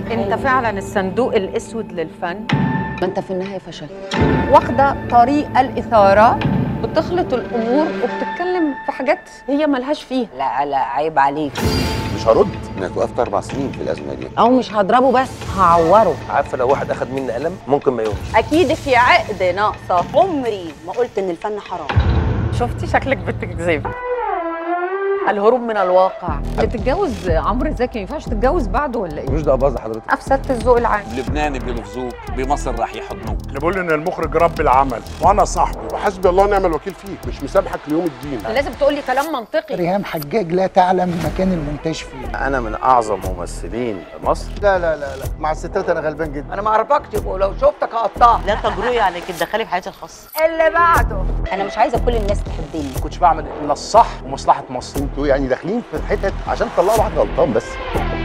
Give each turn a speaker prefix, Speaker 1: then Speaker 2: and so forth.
Speaker 1: انت فعلا الصندوق الاسود للفن.
Speaker 2: ما انت في النهايه فشلت.
Speaker 1: واخده طريق الاثاره، بتخلط الامور وبتتكلم في حاجات هي ملهاش فيها.
Speaker 2: لا لا عيب عليك.
Speaker 3: مش هرد انك وقفت 4 سنين في الازمه دي.
Speaker 2: او مش هضربه بس هعوره.
Speaker 4: عارفه لو واحد اخد مني قلم ممكن ما يقومش.
Speaker 1: اكيد في عقد ناقصه.
Speaker 2: عمري ما قلت ان الفن حرام.
Speaker 1: شفتي شكلك بتكذبي. الهروب من الواقع. بتتجوز عمرو زكي ما ينفعش تتجوز بعده ولا ايه؟
Speaker 4: مش ده باظ حضرتك.
Speaker 1: افسدت الذوق العام.
Speaker 5: لبنان بيلفظوك، بمصر راح يحضنوك.
Speaker 6: اللي بقول ان المخرج رب العمل وانا صاحبه وحسبي الله ونعم الوكيل فيك، مش مسامحك ليوم الدين.
Speaker 1: لازم تقولي كلام منطقي.
Speaker 7: ريهام حجاج لا تعلم مكان المونتاج فين.
Speaker 4: انا من اعظم ممثلين مصر.
Speaker 8: لا مع الستات انا غلبان جدا.
Speaker 1: انا ما اعرفكش ولو شفتك هقطعك.
Speaker 2: لا تجرؤي على كده، دخلي في حياتي الخاصه.
Speaker 1: اللي بعده.
Speaker 2: انا مش عايزه كل الناس تحبني.
Speaker 8: ما كنتش بعمل الا الصح ومصلحه مصر.
Speaker 3: انتوا يعني داخلين في حتت عشان تطلعوا واحد غلطان بس.